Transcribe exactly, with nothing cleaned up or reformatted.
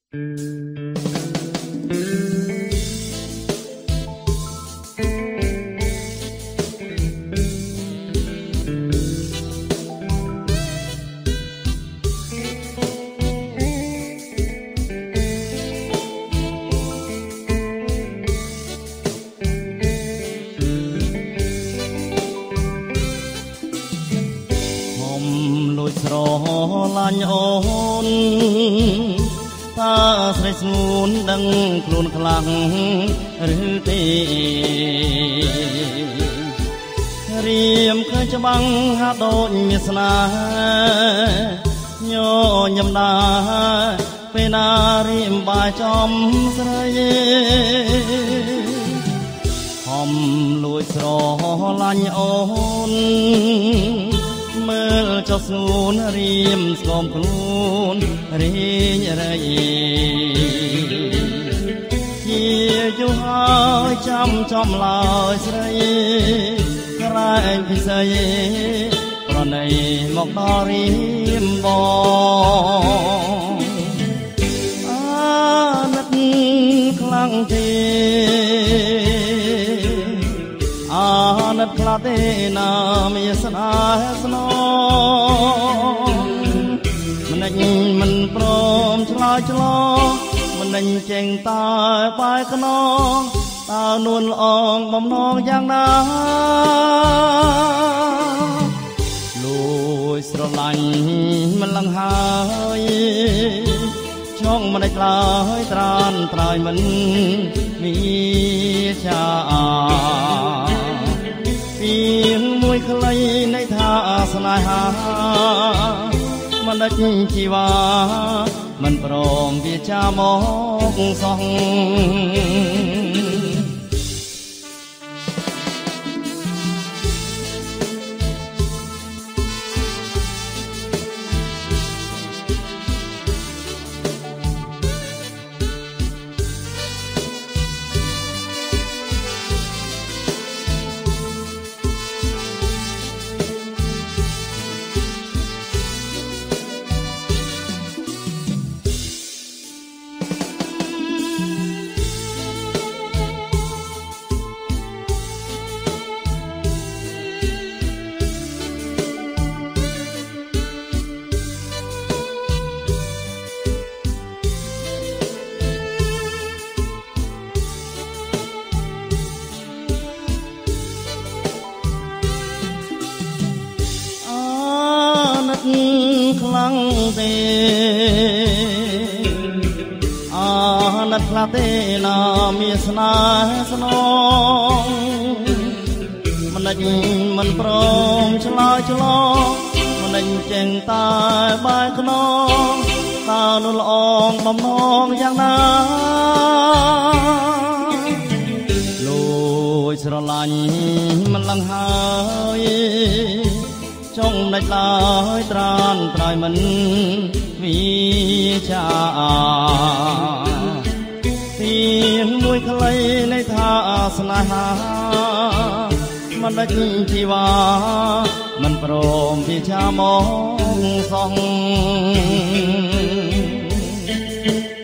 លាញ់អូនតាស្រីស្ងួនដឹងខ្លួនខ្លាំងឬទេរៀមឃើញច្បាំងហាក់ដូចមានស្នេហ៍ញញឹមដាពេលណារៀមបាយចំស្រីហំលួចស្រលាញ់អូនមើលចុះស្ងួនរៀមស្គមខ្លួនរីងរៃជាយូរហើយចាំចំឡើយស្រីក្រែងពិសីប្រណីមកដល់រៀមបងអាណិតខ្លាំងទេអាណិតខ្លាទេណាមានស្នេហ៍ស្នងមិនដេញមិនព្រមឆ្លើយឆ្លងមិនដេញចេញតែបាយខ្នងតើនួនល្អងបំណងយ៉ាងណាលួចស្រឡាញ់មិនលឹងហើយឆ្ងមិនដេចឡើយត្រានត្រើយមិនមានចាពីមួយខ្លីនៃថាស្នេហាមិនដេចជីវ៉ាមិនព្រមវាចាមកសោះខ្លាំងទេអាណិតខ្លាំងទេណាមានស្នេហ៍ស្នងមិនដេចមិនព្រមឆ្លើយឆ្លងមិនដេញចេញតែបាយខ្នងតើនួនល្អងបំណងយ៉ាងណាលួចស្រឡាញ់មិនលឹងហើយចង់ដាច់ឡើយត្រានត្រើយមិនវិចាពីមួយខ្លីនៃថាស្នេហាមិនដាច់ជីវ៉ាមិនព្រមវិចាមកសង